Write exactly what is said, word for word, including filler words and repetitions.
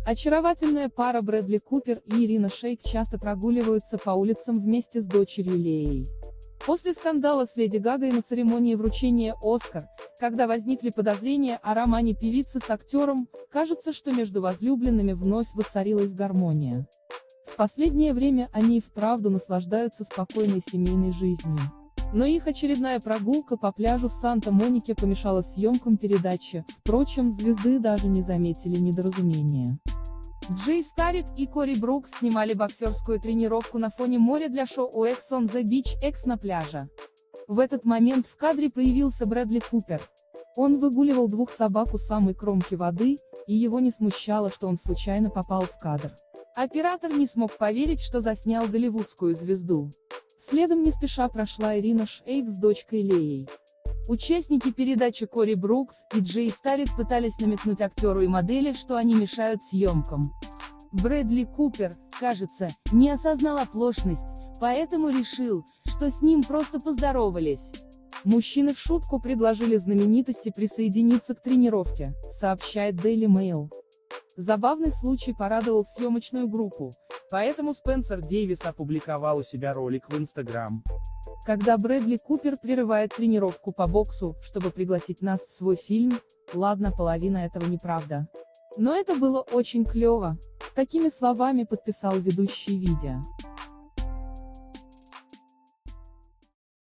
Очаровательная пара Брэдли Купер и Ирина Шейк часто прогуливаются по улицам вместе с дочерью Леей. После скандала с Леди Гагой на церемонии вручения «Оскар», когда возникли подозрения о романе певицы с актером, кажется, что между возлюбленными вновь воцарилась гармония. В последнее время они и вправду наслаждаются спокойной семейной жизнью. Но их очередная прогулка по пляжу в Санта-Монике помешала съемкам передачи, впрочем, звезды даже не заметили недоразумения. Джей Старрит и Кори Брукс снимали боксерскую тренировку на фоне моря для шоу Ex on the Beach X на пляже. В этот момент в кадре появился Брэдли Купер. Он выгуливал двух собак у самой кромки воды, и его не смущало, что он случайно попал в кадр. Оператор не смог поверить, что заснял голливудскую звезду. Следом не спеша прошла Ирина Шейк с дочкой Леей. Участники передачи Кори Брукс и Джей Старрит пытались намекнуть актеру и модели, что они мешают съемкам. Брэдли Купер, кажется, не осознал оплошность, поэтому решил, что с ним просто поздоровались. Мужчины в шутку предложили знаменитости присоединиться к тренировке, сообщает Daily Mail. Забавный случай порадовал съемочную группу, поэтому Спенсер Дэвис опубликовал у себя ролик в Instagram. Когда Брэдли Купер прерывает тренировку по боксу, чтобы пригласить нас в свой фильм, ладно, половина этого неправда. Но это было очень клево. Такими словами подписал ведущий видео.